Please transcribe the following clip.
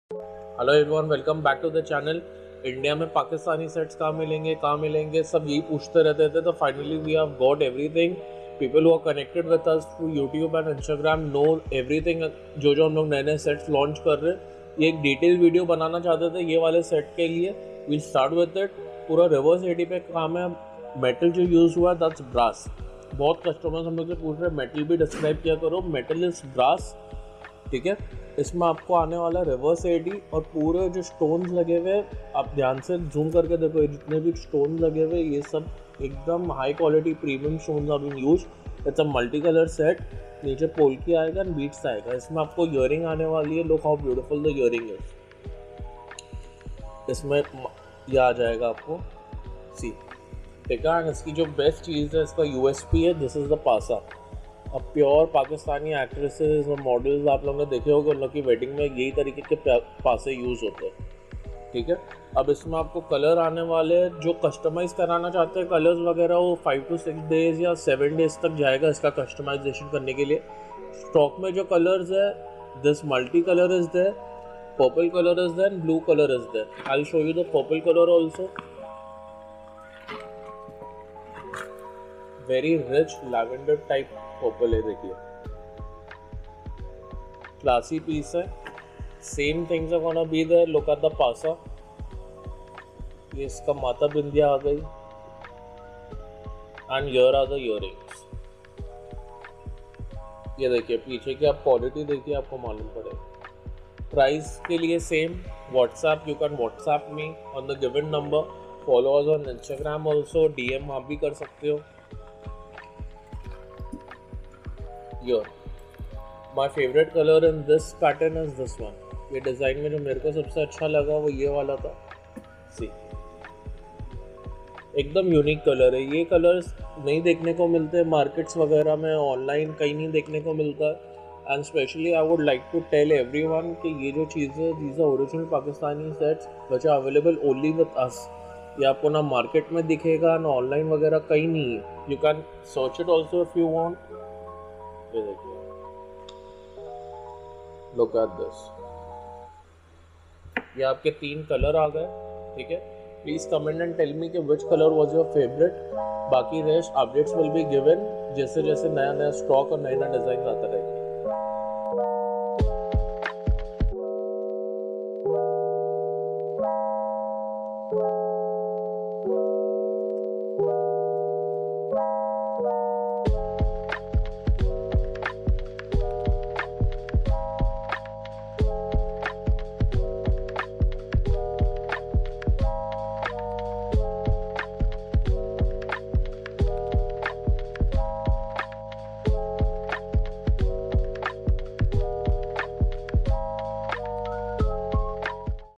Hello everyone, welcome back to the channel. India में Pakistani sets कहाँ मिलेंगे सब यही पूछते रहते थे। तो finally we have got everything. People who are connected with us through YouTube and Instagram know everything. जो हम लोग नए नए सेट्स लॉन्च कर रहे हैं, ये एक डिटेल वीडियो बनाना चाहते थे ये वाले सेट के लिए। We start with it. पूरा रिवर्स एडी पे काम है। मेटल जो यूज़ हुआ है दैट्स ब्रास। बहुत कस्टमर्स हम लोग से पूछ रहे हैं मेटल भी डिस्क्राइब किया करो। मेटल इज ब्रास, ठीक है। इसमें आपको आने वाला रिवर्स एडी और पूरे जो स्टोन्स लगे हुए, आप ध्यान से जूम करके देखो, जितने भी स्टोन लगे हुए ये सब एकदम high quality premium stones are been use. It's a multi colour set. नीचे पोल्की आएगा एंड बीट्स आएगा। इसमें आपको ईयरिंग आने वाली है। Look how beautiful the earring is. इसमें ये आ जाएगा आपको सी, ठीक है। इसकी जो बेस्ट चीज़ है, इसका यूएसपी है, दिस इज़ द पासा। अब प्योर पाकिस्तानी एक्ट्रेसेस और मॉडल्स आप लोगों ने देखे होंगे, उन लोग की वेडिंग में यही तरीके के पासे यूज़ होते हैं, ठीक है। अब इसमें आपको कलर आने वाले हैं। जो कस्टमाइज़ कराना चाहते हैं कलर्स वगैरह, वो 5 to 6 डेज़ या 7 डेज़ तक जाएगा इसका कस्टमाइजेशन करने के लिए। स्टॉक में जो कलर्स है, this multi colour is there, purple colour is there, blue colour is there. I will show you the purple colour also. Very rich lavender type purple है, देखिए क्लासी पीस है। Same things are gonna be there. Look at the passa. ये इसका माथा बिंदिया आ गई and here are the earrings. ये देखिए पीछे की आप क्वालिटी देखिए, आपको मालूम पड़ेगा। प्राइस के लिए same. WhatsApp, you can WhatsApp me on the given number. Follow us on Instagram also. DM आप भी कर सकते हो। Your my favourite colour in this pattern is this one. ये डिज़ाइन में जो मेरे को सबसे अच्छा लगा वो ये वाला था। सी, एकदम यूनिक कलर है। ये कलर्स नहीं देखने को मिलते मार्केट्स वगैरह में, ऑनलाइन कहीं नहीं देखने को मिलता है। And specially I would like to tell everyone कि ये जो चीज़ें, these are original Pakistani sets which are available only with us. ये आपको ना मार्केट में दिखेगा ना ऑनलाइन वगैरह कहीं नहीं है। You can search it also if you want. ये देखिए, लुक एट दिस। ये आपके 3 कलर आ गए, ठीक है। Please comment and tell me कि which colour was your favourite. बाकी rest updates will be given जैसे जैसे नया नया स्टॉक और नए नए डिजाइन आता रहेगा।